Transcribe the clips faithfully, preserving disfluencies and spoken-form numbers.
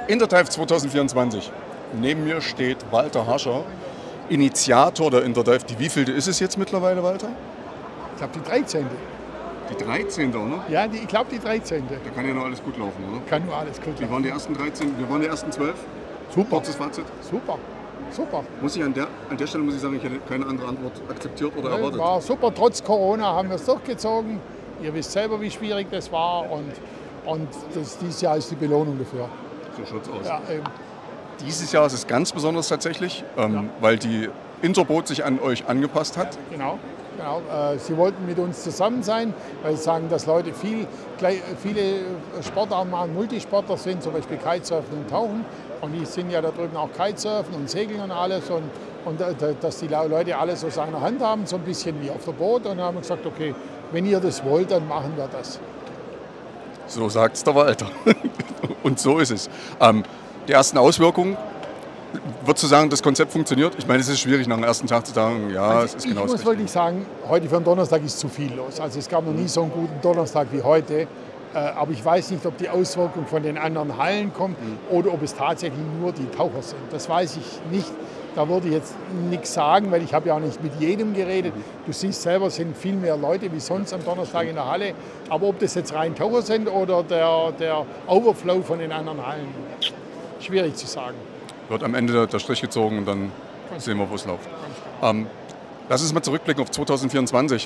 Interdive zweitausendvierundzwanzig. Neben mir steht Walter Hascher, Initiator der Interdive. Die wievielte ist es jetzt mittlerweile, Walter? Ich glaube die dreizehnte. Die dreizehnte, oder? Ja, die, ich glaube die dreizehnte. Da kann ja noch alles gut laufen, oder? Kann nur alles gut Wir waren die ersten dreizehn, wir waren die ersten zwölf. Super. Kurzes Fazit. Super, super. Muss ich an der, an der Stelle muss ich sagen, ich hätte keine andere Antwort akzeptiert oder Ja, erwartet. war super, trotz Corona haben wir es durchgezogen. Ihr wisst selber, wie schwierig das war und, und das, dieses Jahr ist die Belohnung dafür. So schaut's aus. Ja, ähm, Dieses Jahr ist es ganz besonders tatsächlich, ähm, Ja. weil die Interboot sich an euch angepasst hat. Genau, genau. Äh, Sie wollten mit uns zusammen sein, weil sie sagen, dass Leute viel, gleich- viele Sportarten machen, Multisportler sind, zum Beispiel Kitesurfen und Tauchen. Und die sind ja da drüben auch Kitesurfen und Segeln und alles. Und, und äh, dass die Leute alles aus einer Hand haben, so ein bisschen wie auf der Boot. Und dann haben wir gesagt, okay, wenn ihr das wollt, dann machen wir das. So sagt's der Walter. Und so ist es. Ähm, die ersten Auswirkungen, würdest du sagen, das Konzept funktioniert? Ich meine, es ist schwierig nach dem ersten Tag zu sagen, ja, Also es ist ich genau das muss Richtige. wirklich sagen, heute für einen Donnerstag ist zu viel los. Also es gab noch nie so einen guten Donnerstag wie heute. Äh, Aber ich weiß nicht, ob die Auswirkung von den anderen Hallen kommt oder ob es tatsächlich nur die Taucher sind. Das weiß ich nicht. Da würde ich jetzt nichts sagen, weil ich habe ja auch nicht mit jedem geredet. Du siehst selber, es sind viel mehr Leute wie sonst am Donnerstag in der Halle. Aber ob das jetzt rein Taucher sind oder der, der Overflow von den anderen Hallen, schwierig zu sagen. Wird am Ende der Strich gezogen und dann sehen wir, wo es läuft. Ähm, lass uns mal zurückblicken auf zweitausendvierundzwanzig.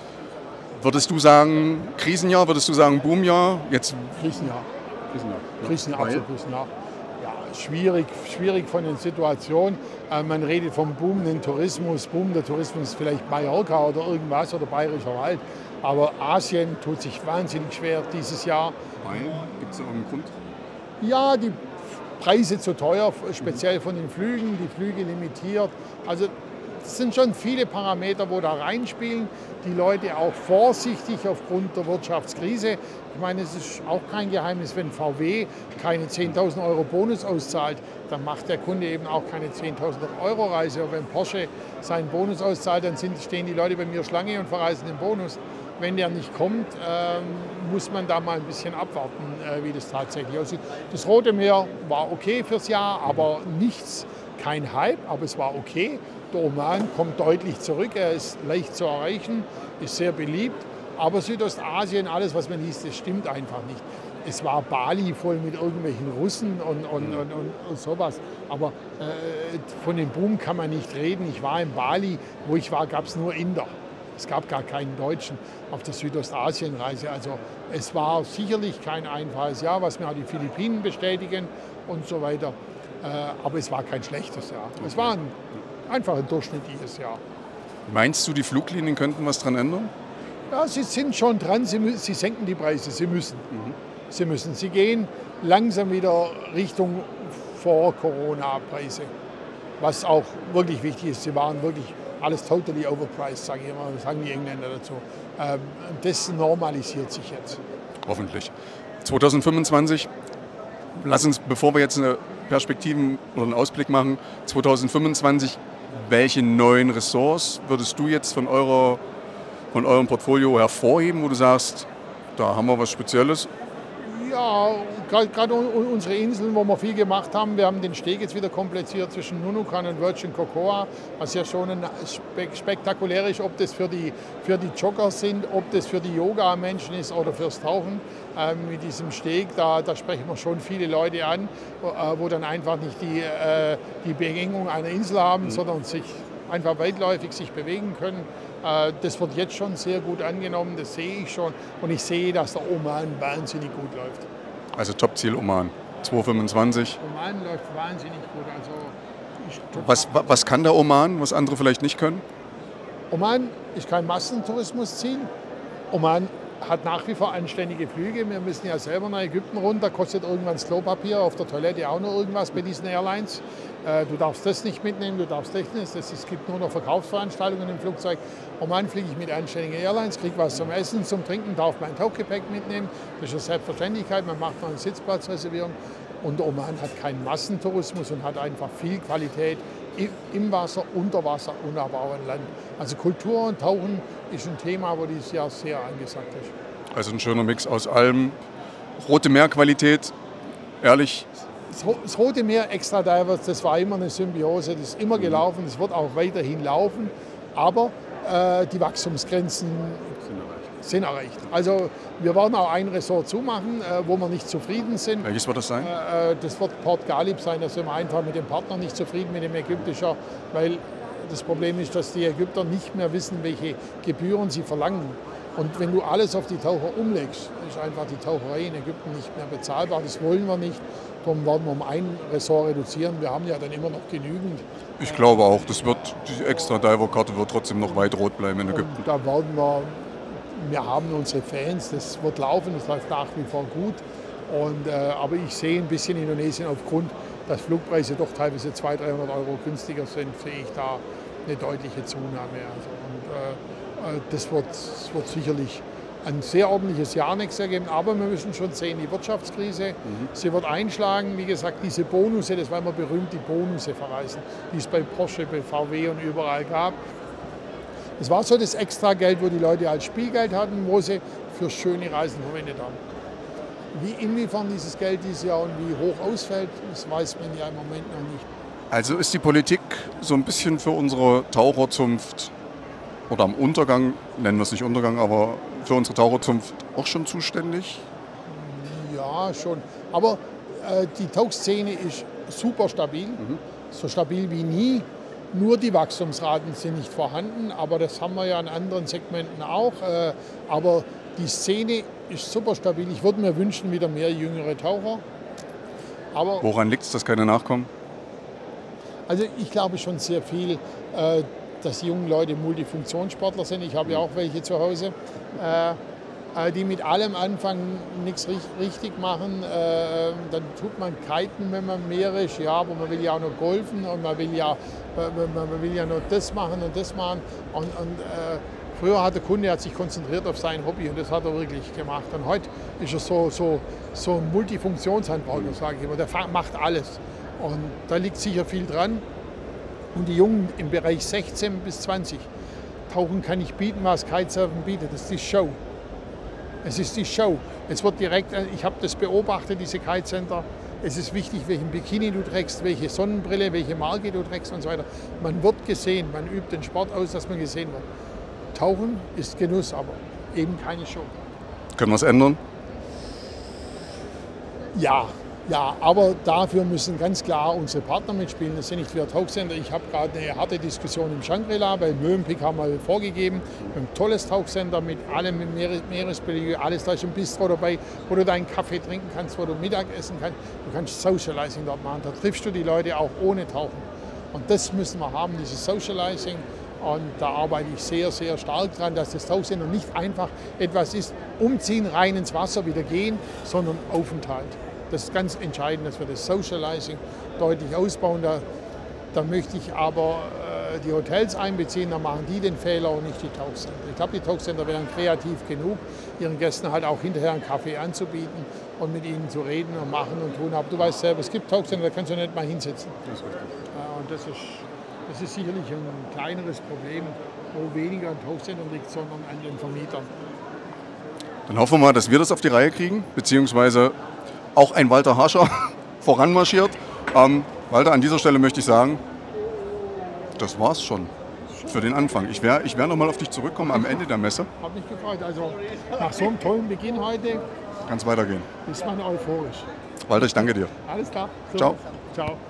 Würdest du sagen Krisenjahr, würdest du sagen Boomjahr? Jetzt Krisenjahr. Krisenjahr. Krisenjahr, Weil? absolut Krisenjahr. Ja, schwierig, schwierig von den Situationen. Äh, man redet vom boomenden Tourismus. Boomender Tourismus ist vielleicht Mallorca oder irgendwas oder Bayerischer Wald. Aber Asien tut sich wahnsinnig schwer dieses Jahr. Weil? Gibt es da irgendeinen Grund? Ja, die Preise zu teuer, speziell von den Flügen, die Flüge limitiert. Also es sind schon viele Parameter, wo da reinspielen. Die Leute auch vorsichtig aufgrund der Wirtschaftskrise. Ich meine, es ist auch kein Geheimnis, wenn V W keine zehntausend Euro Bonus auszahlt, dann macht der Kunde eben auch keine zehntausend Euro Reise. Und wenn Porsche seinen Bonus auszahlt, dann sind, stehen die Leute bei mir Schlange und verreisen den Bonus. Wenn der nicht kommt, ähm, muss man da mal ein bisschen abwarten, äh, wie das tatsächlich aussieht. Das Rote Meer war okay fürs Jahr, aber nichts, kein Hype, aber es war okay. Der Oman kommt deutlich zurück, er ist leicht zu erreichen, ist sehr beliebt. Aber Südostasien, alles was man liest, das stimmt einfach nicht. Es war Bali voll mit irgendwelchen Russen und, und, und, und, und sowas. Aber äh, von dem Boom kann man nicht reden. Ich war in Bali, wo ich war, gab es nur Inder. Es gab gar keinen Deutschen auf der Südostasienreise. Also es war sicherlich kein einfaches Jahr, was mir auch die Philippinen bestätigen und so weiter. Äh, aber es war kein schlechtes Jahr. Es war ein, einfach ein durchschnittliches Jahr. Meinst du, die Fluglinien könnten was dran ändern? Ja, sie sind schon dran, sie, mü- sie senken die Preise, sie müssen. Sie müssen. Sie gehen langsam wieder Richtung Vor-Corona-Preise, was auch wirklich wichtig ist. Sie waren wirklich alles totally overpriced, sage ich immer, sagen die Engländer dazu. Ähm, das normalisiert sich jetzt. Hoffentlich. zweitausendfünfundzwanzig, lass uns, bevor wir jetzt eine Perspektiven oder einen Ausblick machen, zweitausendfünfundzwanzig, welche neuen Ressorts würdest du jetzt von, eurer, von eurem Portfolio hervorheben, wo du sagst, da haben wir was Spezielles? Ja, gerade unsere Inseln, wo wir viel gemacht haben. Wir haben den Steg jetzt wieder kompliziert zwischen Nunukan und Virgin Cocoa, was ja schon ein spek spektakulär ist, ob das für die, für die Jogger sind, ob das für die Yoga-Menschen ist oder fürs Tauchen. Ähm, mit diesem Steg, da, da sprechen wir schon viele Leute an, wo, äh, wo dann einfach nicht die, äh, die Beengung einer Insel haben, mhm. sondern sich einfach weitläufig sich bewegen können. Äh, das wird jetzt schon sehr gut angenommen, das sehe ich schon. Und ich sehe, dass der Oman wahnsinnig gut läuft. Also Topziel Oman, zweitausendfünfundzwanzig. Oman läuft wahnsinnig gut. Also ich, Was, wa- was kann der Oman, was andere vielleicht nicht können? Oman ist kein Massentourismusziel. Oman hat nach wie vor anständige Flüge. Wir müssen ja selber nach Ägypten runter, kostet irgendwann das Klopapier, auf der Toilette auch noch irgendwas bei diesen Airlines. Äh, Du darfst das nicht mitnehmen, du darfst das nicht. Das, es gibt nur noch Verkaufsveranstaltungen im Flugzeug. Oman fliege ich mit anständigen Airlines, kriege was zum Essen, zum Trinken, darf mein Tauchgepäck mitnehmen. Das ist eine Selbstverständlichkeit, man macht noch eine Sitzplatzreservierung. Und Oman hat keinen Massentourismus und hat einfach viel Qualität i- im Wasser, unter Wasser und aber auch an Land. Also Kultur und Tauchen ist ein Thema, wo dieses Jahr sehr angesagt ist. Also ein schöner Mix aus allem. Rote Meerqualität, ehrlich, Das Rote Meer Extra Divers, das war immer eine Symbiose, das ist immer gelaufen, das wird auch weiterhin laufen, aber äh, die Wachstumsgrenzen sind erreicht. Also wir werden auch ein Ressort zumachen, äh, wo wir nicht zufrieden sind. Welches wird das sein? Äh, das wird Port Galib sein, da sind wir einfach mit dem Partner nicht zufrieden, mit dem Ägyptischer, weil das Problem ist, dass die Ägypter nicht mehr wissen, welche Gebühren sie verlangen. Und wenn du alles auf die Taucher umlegst, ist einfach die Taucherei in Ägypten nicht mehr bezahlbar. Das wollen wir nicht. Darum werden wir um ein Ressort reduzieren. Wir haben ja dann immer noch genügend. Ich glaube auch, das wird, die Extra-Diver-Karte wird trotzdem noch weit rot bleiben in Ägypten. Und da werden wir, wir haben unsere Fans, das wird laufen, das läuft nach wie vor gut. Und, äh, aber ich sehe ein bisschen Indonesien aufgrund, dass Flugpreise doch teilweise zweihundert, dreihundert Euro günstiger sind, sehe ich da eine deutliche Zunahme. Also, und, äh, das, wird, das wird sicherlich ein sehr ordentliches Jahr nächstes Jahr geben, aber wir müssen schon sehen, die Wirtschaftskrise, mhm. sie wird einschlagen. Wie gesagt, diese Bonusse, das war immer berühmt, die Bonusse verreisen, die es bei Porsche, bei V W und überall gab. Es war so das Extrageld, wo die Leute als Spielgeld hatten, wo sie für schöne Reisen verwendet haben. Wie, inwiefern dieses Geld dieses Jahr und wie hoch ausfällt, das weiß man ja im Moment noch nicht. Also ist die Politik so ein bisschen für unsere Taucherzunft oder am Untergang, nennen wir es nicht Untergang, aber für unsere Taucherzunft auch schon zuständig? Ja, schon. Aber äh, die Tauchszene ist super stabil, mhm. so stabil wie nie. Nur die Wachstumsraten sind nicht vorhanden, aber das haben wir ja in anderen Segmenten auch. Äh, aber die Szene ist super stabil. Ich würde mir wünschen, wieder mehr jüngere Taucher. Aber woran liegt es, dass keine nachkommen? Also ich glaube schon sehr viel, äh, dass die jungen Leute Multifunktionssportler sind. Ich habe ja auch welche zu Hause, äh, die mit allem anfangen, nichts richtig machen. Äh, dann tut man kiten, wenn man mehr ist, ja, aber man will ja auch noch golfen und man will ja, man will ja noch das machen und das machen. Und, und äh, früher hat der Kunde hat sich konzentriert auf sein Hobby und das hat er wirklich gemacht. Und heute ist er so, so, so ein Multifunktionshandwerker, sage ich immer, der macht alles. Und da liegt sicher viel dran. Und die Jungen im Bereich sechzehn bis zwanzig, Tauchen kann ich bieten, was Kitesurfen bietet. Das ist die Show. Es ist die Show. Es wird direkt, ich habe das beobachtet, diese Kitecenter. Es ist wichtig, welchen Bikini du trägst, welche Sonnenbrille, welche Marke du trägst und so weiter. Man wird gesehen, man übt den Sport aus, dass man gesehen wird. Tauchen ist Genuss, aber eben keine Show. Können wir es ändern? Ja. Ja, aber dafür müssen ganz klar unsere Partner mitspielen. Das sind nicht wir Tauchcenter. Ich habe gerade eine harte Diskussion im Shangri-La, bei Mövenpick haben wir vorgegeben. Wir haben ein tolles Tauchcenter mit allem Meeresbelege, alles, da ist ein Bistro dabei, wo du deinen Kaffee trinken kannst, wo du Mittag essen kannst. Du kannst Socializing dort machen. Da triffst du die Leute auch ohne Tauchen. Und das müssen wir haben, dieses Socializing. Und da arbeite ich sehr, sehr stark dran, dass das Tauchcenter nicht einfach etwas ist, umziehen, rein ins Wasser, wieder gehen, sondern Aufenthalt. Das ist ganz entscheidend, dass wir das Socializing deutlich ausbauen. Da, da möchte ich aber äh, die Hotels einbeziehen, da machen die den Fehler und nicht die Tauchcenter. Ich glaube, die Tauchcenter wären kreativ genug, ihren Gästen halt auch hinterher einen Kaffee anzubieten und mit ihnen zu reden und machen und tun. Aber du weißt selber, es gibt Tauchcenter, da kannst du nicht mal hinsetzen. Das ist richtig. Äh, und das ist, das ist sicherlich ein kleineres Problem, wo weniger an Tauchcentern liegt, sondern an den Vermietern. Dann hoffen wir mal, dass wir das auf die Reihe kriegen, beziehungsweise auch ein Walter Hascher voranmarschiert. Ähm, Walter, an dieser Stelle möchte ich sagen, das war's schon für den Anfang. Ich werde ich wär noch mal auf dich zurückkommen am Ende der Messe. Hat mich gefreut. Also nach so einem tollen Beginn heute kann es weitergehen. Ist man euphorisch. Walter, ich danke dir. Alles klar. So. Ciao. Ciao.